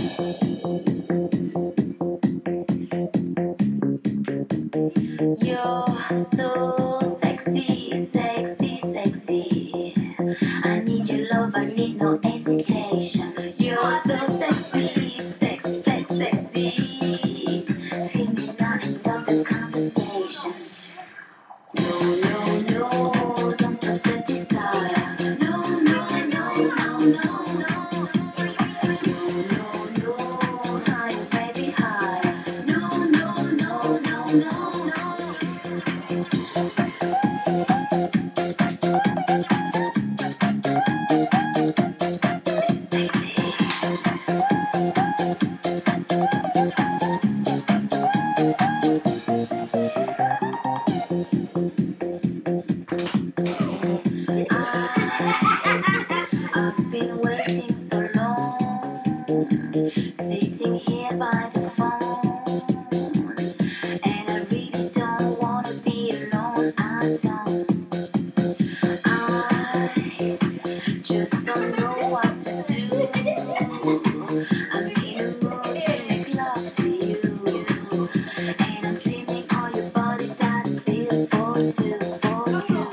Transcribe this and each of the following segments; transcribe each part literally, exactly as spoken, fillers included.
You're so sexy, sexy, sexy. I need your love, I need no hesitation. You're so sexy, sexy, sexy, sexy. Feel me now and start the conversation. No, no, no, don't stop the desire. No, no, no, no, no, no. No, no, higher, baby, higher. No, no, no, no, no, no. I've been waiting so long, sitting here by the phone, and I really don't wanna be alone. I don't. I just don't know what to do. I'm in a mood to make love to you, and I'm dreaming of your body that's built for two, for two.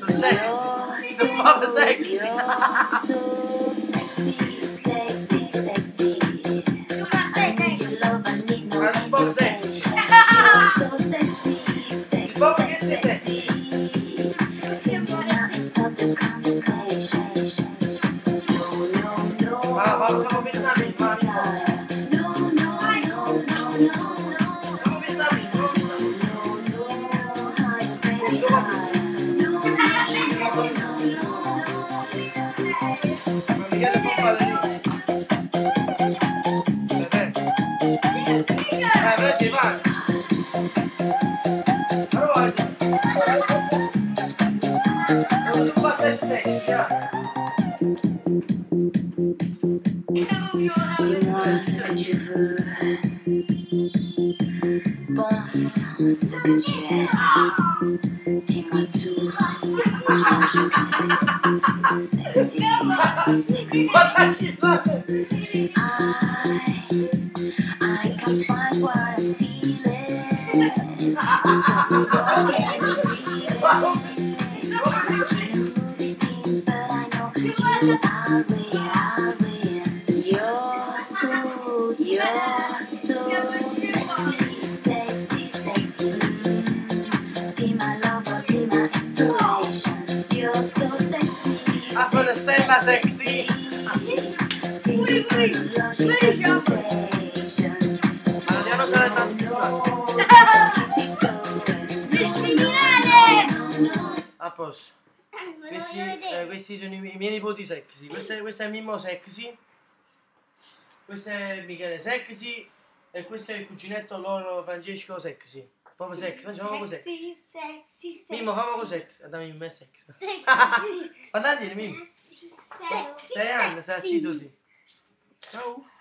Papa sexy. You're so sexy, sexy, sexy. I need your love, I need no hesitation. You're so sexy, sexy, sexy. Feel me now and stop the conversation. No, no, no. Vamos, vamos pensar Stop the desire. No, no, no, no, no. Vamos pensar No, no, higher, baby, higher. No, no, no, no, no. Miguel è papà di Eh, Reggi, vai! Allora, tu passa il sexy, eh! Dis-moi ce que tu veux. Pense ce que tu aimes. Dis-moi tout. Sexy, sexy. I, I can't find what I'm feeling. Movie scene, but I know you are real, are real. You're so, you're so sexy, sexy, sexy. Be my lover, be my inspiration. You're so sexy. Ah, quella stella sexy! Ui, ui, Ma non sarà tanto a posto. Questi, eh, questi sono i miei, i miei nipoti sexy. Questo è, questo è Mimmo sexy. Questo è Michele sexy. E questo è il cuginetto loro Francesco sexy. Proprio sexy. Facciamo proprio sexy. Sexy, sexy, sexy. Mimmo, famo con sexy. Da Mimmo è sexy. Sexy. Guardate, Mimmo. Sexy. Sei anni, sei acceso così. Ciao.